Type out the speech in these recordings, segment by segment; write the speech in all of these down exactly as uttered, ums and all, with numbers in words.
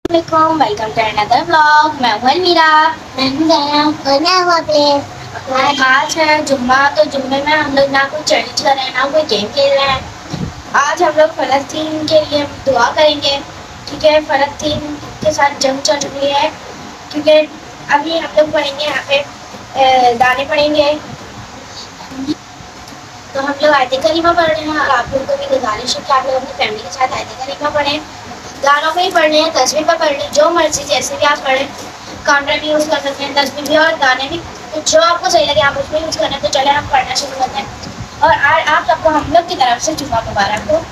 Welcome to another vlog. मैं हूं अलमीरा। मैं हूं गया और मैं हूं अपने। आज है जुम्मा, तो जुम्मे में हम लोग ना कोई चैलेंज कर रहे हैं ना कोई गेम खेल रहे हैं। आज हम लोग फ़लस्तीन के लिए दुआ करेंगे। ठीक है, फ़लस्तीन के साथ जंग चल रही है। ठीक है, अभी हम लोग पढ़ेंगे यहाँ पे दाने पढ़ेंगे। तो हम लोग आयत करीमा पढ़ रहे हैं और आप लोगों को भी गुजारिश है कि आप लोग अपनी फैमिली के साथ आयत करीमा पढ़ें। गानों में ही पढ़ने हैं, तस्वीर पर पढ़ लें, जो मर्जी जैसे भी आप पढ़ें। काउंटर भी यूज़ कर सकते हैं, तस्वीर भी और गाने भी, तो जो आपको सही लगे आप उसमें यूज़ करें। तो चले हम पढ़ना शुरू करते हैं। और आज आप सबको हम लोग की तरफ से जुम्मा मुबारक हो।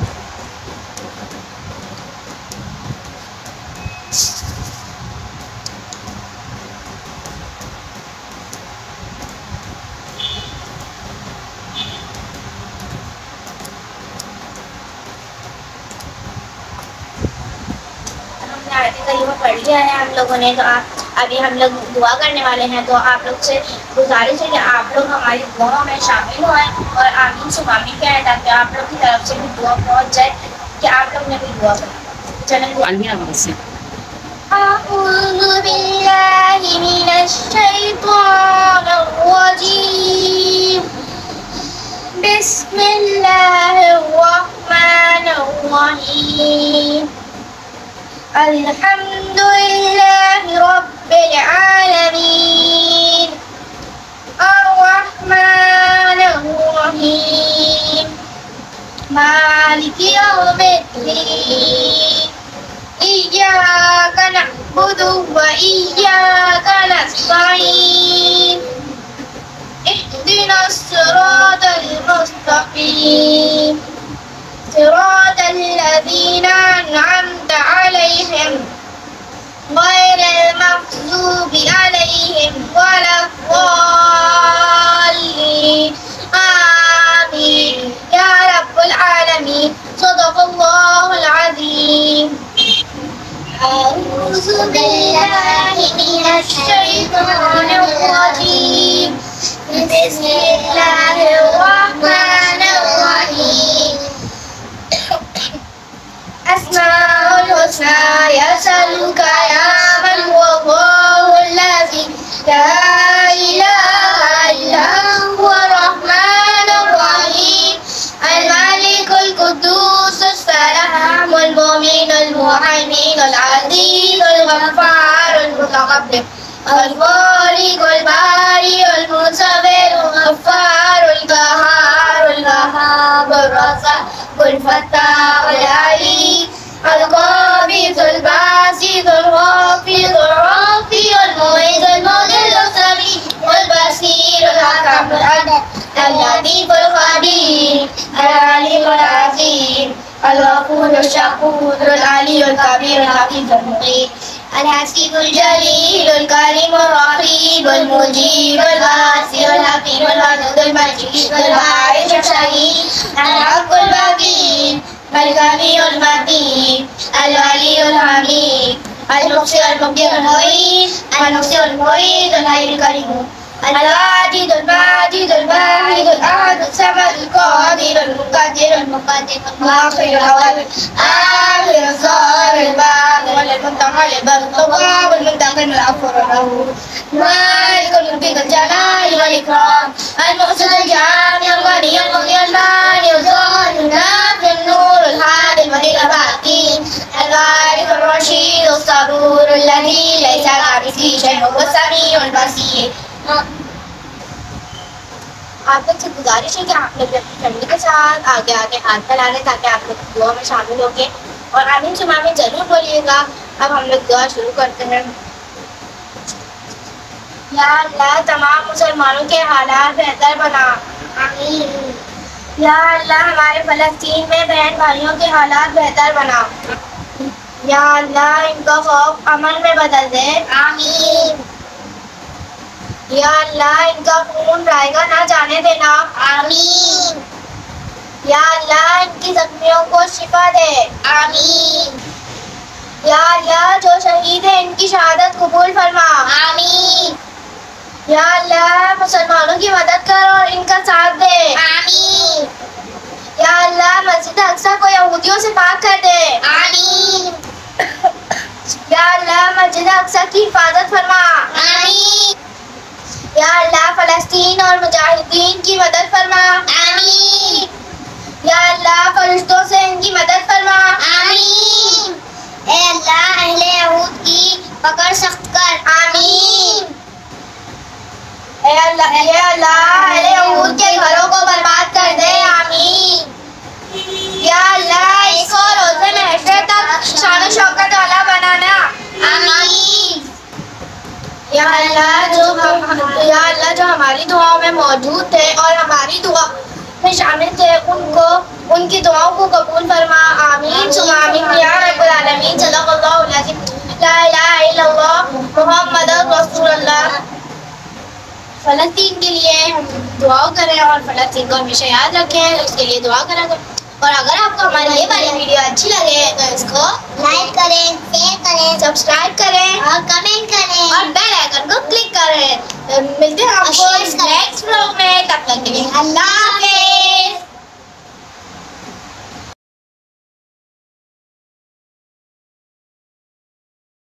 करीबा पढ़ लिया है हम लोगों ने, तो आप अभी हम लोग दुआ करने वाले हैं। तो आप लोग से गुजारिश है कि आप लोग हमारी दुआ में शामिल हों और आमीन सुमामी कहें, ताकि आप लोग की तरफ से भी दुआ पहुंच जाए कि आप लोग ने भी दुआ करें। चलें अल्हम्दुलिल्लाहि रब्बिल आलमीन अर्रहमानिर रहीम मालिकि यौमिद्दीन इय्याका नअबुदु व इय्याका नस्तईन इहदिनस सिरातल मुस्तकीम सिरातल लज़ीना अन्अमता अलैहिम गैरिल मग़ज़ूबि अलैहिम वलद्दाल्लीन आमीन या रब्बल आलमीन। सदक़ल्लाहुल अज़ीम। अऊज़ु बिल्लाहि मिनश शैतानिर रजीम। बिस्मिल्लाहिर रहमानिर रहीम। अस्माउल हुस्ना यसअलुका या मन हुवल्लाहुल लज़ी ला इलाहा इल्ला हुवर रहमानुर रहीम। अल मालिकुल कुद्दूसुस सलामुल मुमिनुल मुहैमिनुल अज़ीज़ुल गफ्फारुल मुतकब्बिर अल खालिकुल बारिउल मुसव्विरुल गफ्फारुल क़हारुल वहाबुर रज़्ज़ाक़ुल फ़त्ताहुल अलीम अल क़ाबिज़ुल बासितुल ग़ाफ़िरुर राफ़िउल मु'izzuल मुज़िल्लुस समीउल बसीरुल हकीमुल अदल अल लतीफ़ुल ख़बीर अल अलीमुल अज़ीम अल गफूरुश शकूरुल अलीयुल कबीरुल हफीज़ुल मुक़ीत अल हसीबुल जलीलुल करीमुर रक़ीबुल मुजीबुल वासिउल हकीमुल वदूदुल मजीदुल वारिसुल शहीद अल हक़्क़ुल वकील अल गनियुल मतीन अल वलियुल हमीद अल मुक़्सितुल मुक़ीमुल मुईद अल मुक़्सितुल मुईद अल हय्युल करीम अल वाजिदुल माजिदुल वाहिदुल अहदुस समदुल क़ादिरुल मुक़द्दिरुल मुक़द्दिमुल मुअख़्खिरुल अव्वल आखिरुल ज़ाहिरुल बातिनुल मुतक़ल्लिबुल तव्वाबुल मुंतक़िमुल गफ़ूरुर रहीम मालिकुल मुल्की ज़ुल जलाली वल इकराम अल मुहसिनुल जामिउल गनियुल मुग़नियुल मानिउल ज़ाहिरुल नाफ़िउल नूरुल हादिल वलील बाक़ीन अल वारिसुर रशीदुस सबूरुल लज़ी लैसा कमिस्लिही शै'उन वहुवस समीउल बसीर। आप लोग से गुजारिश है कि आप लोग अपनी फैमिली के साथ आगे आगे हाथ फैला लें, ताकि आप लोग दुआ में शामिल होंगे और आमीन सुमामी जरूर बोलिएगा। अब हम लोग दुआ शुरू करते हैं। या अल्लाह तमाम मुसलमानों के हालात बेहतर बना। आमीन। या अल्लाह हमारे फ़लस्तीन में बहन भाइयों के हालात बेहतर बना। या अल्लाह इनका खौफ अमन में बदल दे। आमीन। या अल्लाह इनका खून रायगा ना जाने देना। आमीन। या अल्लाह इनकी जख्मियों को शिफा दे। आमीन। या अल्लाह जो शहीद है इनकी शहादत कबूल फरमा। आमीन। या अल्लाह मुसलमानों की मदद कर और इनका साथ दे। आमीन। या अल्लाह मस्जिद अक्सा को यहूदियों से पाक कर दे। आमीन। या अल्लाह मस्जिद अक्सा की हिफाजत फरमा। आमीन। या अल्लाह फलस्तीन और मुजाहिदीन की मदद फरमा। आमीन। या अल्लाह फरिश्तों से इनकी मदद फरमा। आमीन। ए अल्लाह अहले यहूद की पकड़ सख्त कर। आमीन। ए अल्लाह ए अल्लाह अहले यहूद के घरों को बर्बाद कर दे। आमीन। या अल्लाह इसको रोज़े महशर तक शान शौकत वाला बनाना। आमीन। या अल्लाह जो हम या अल्लाह जो हमारी दुआओं में मौजूद थे और हमारी दुआ में शामिल थे उनको उनकी दुआओं को कबूल फरमा। आमीन सुम्मा आमीन या रब्बल आलमीन। सल्लल्लाहु अलैहि ला इलाहा इल्लल्लाह मुहम्मदुर रसूलुल्लाह। फ़लस्तीन के लिए हम दुआ करें और फ़लस्तीन को हमेशा याद रखें, उसके लिए दुआ करा करें। और अगर आपको हमारी ये वाली वीडियो अच्छी लगे तो इसको लाइक करें, शेयर करें, सब्सक्राइब करें और कमेंट करें और बेल आइकन को क्लिक करें। तो मिलते हैं आपको शेयर करें। नेक्स्ट व्लॉग में, तब तक के लिए अल्लाह।